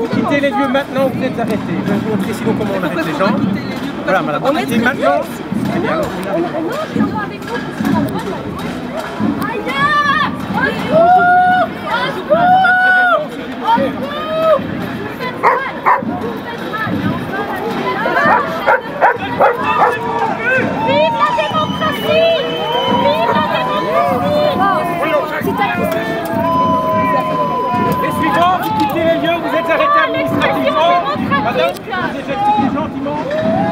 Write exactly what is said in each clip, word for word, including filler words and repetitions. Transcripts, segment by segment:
quittez les lieux maintenant où vous êtes arrêtés. Je vais vous montrer sinon comment on arrête les gens. Voilà, madame. On est Et maintenant, très bien. On vient avec vous parce qu'on a le droit de la Aïe! Au secours! Au secours! Au secours! Vous faites mal! Vous faites mal! Vive la démocratie! Vive la démocratie! les suivants, vous quittez les lieux, vous êtes arrêtés administrativement. Madame, vous êtes expliqué gentiment.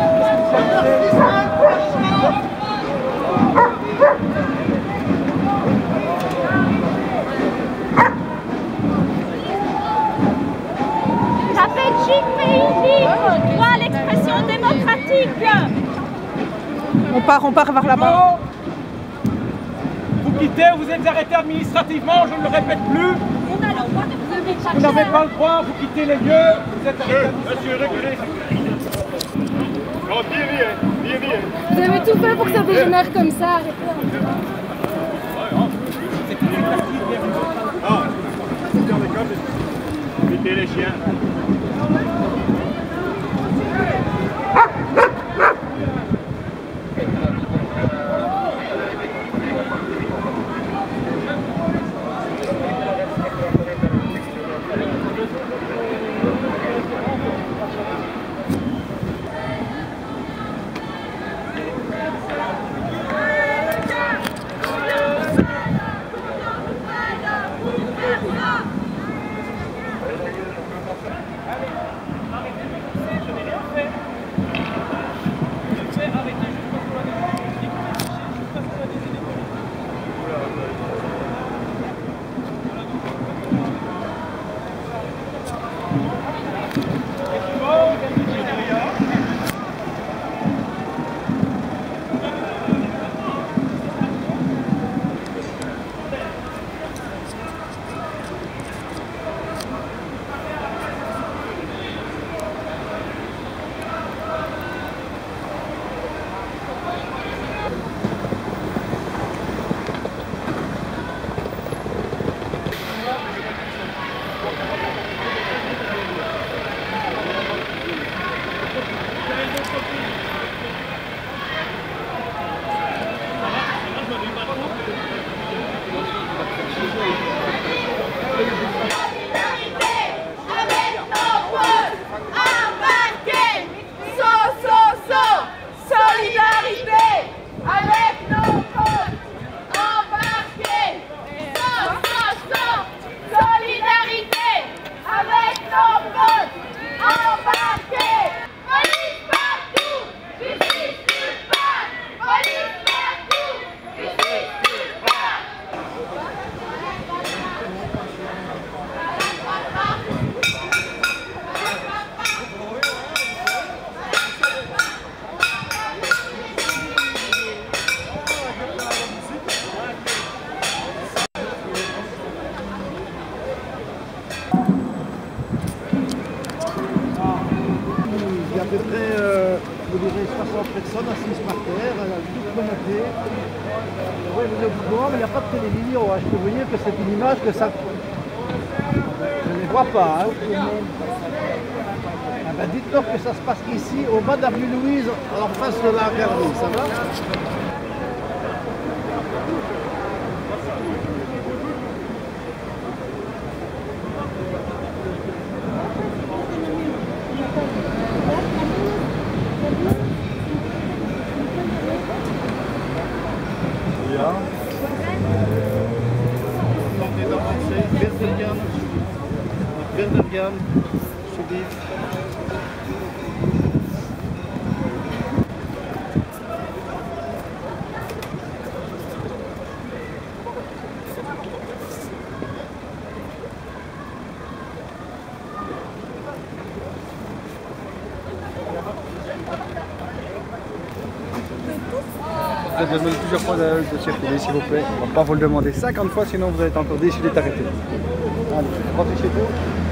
La Belgique, pays libre, droit à l'expression démocratique. On part, on part vers là-bas. Vous quittez, vous êtes arrêté administrativement, je ne le répète plus. On a le droit de vous donner Vous n'avez pas le droit, vous quittez les lieux, vous êtes arrêté administrativement. Vous avez tout fait pour que ça dégénère comme ça, arrêtez. Quittez les chiens. Il y a à peu près, euh, je dirais, soixante personnes assises par terre, toutes connotées. Oui, vous êtes au courant, mais il n'y a pas de télévision. Hein. Je peux vous dire que c'est une image que ça... Je ne les vois pas. Hein. Ah ben, dites-leur que ça se passe ici, au bas d'avenue Louise, en face de la galerie. Ça va? Ja. Tentez d'avancer, verder bien, verder bien, alsjeblieft. Vous avez demandé plusieurs fois de, de circuler, s'il vous plaît. On ne va pas vous le demander cinquante fois, sinon vous allez être encore déçu d'être arrêté. Allez, rentrez chez vous.